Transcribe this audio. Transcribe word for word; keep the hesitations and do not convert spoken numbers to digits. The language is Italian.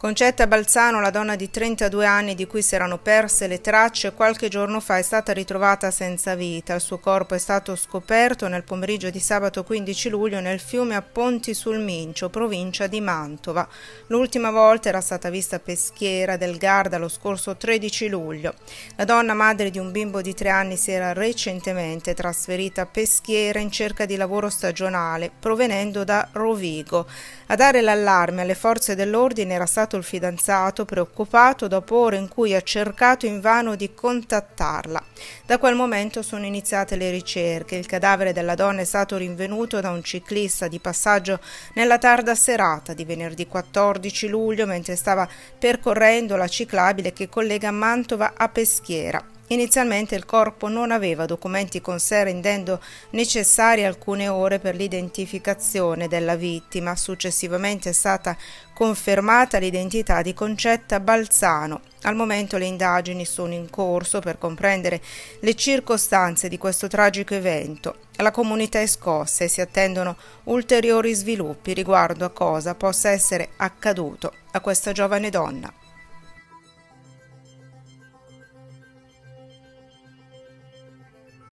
Concetta Balzano, la donna di trentadue anni di cui si erano perse le tracce, qualche giorno fa è stata ritrovata senza vita. Il suo corpo è stato scoperto nel pomeriggio di sabato quindici luglio nel fiume a Ponti sul Mincio, provincia di Mantova. L'ultima volta era stata vista a Peschiera del Garda lo scorso tredici luglio. La donna, madre di un bimbo di tre anni, si era recentemente trasferita a Peschiera in cerca di lavoro stagionale, provenendo da Rovigo. A dare l'allarme alle forze dell'ordine era stato il fidanzato, preoccupato dopo ore in cui ha cercato invano di contattarla. Da quel momento sono iniziate le ricerche. Il cadavere della donna è stato rinvenuto da un ciclista di passaggio nella tarda serata di venerdì quattordici luglio mentre stava percorrendo la ciclabile che collega Mantova a Peschiera. Inizialmente il corpo non aveva documenti con sé, rendendo necessarie alcune ore per l'identificazione della vittima. Successivamente è stata confermata l'identità di Concetta Balzano. Al momento le indagini sono in corso per comprendere le circostanze di questo tragico evento. La comunità è scossa e si attendono ulteriori sviluppi riguardo a cosa possa essere accaduto a questa giovane donna.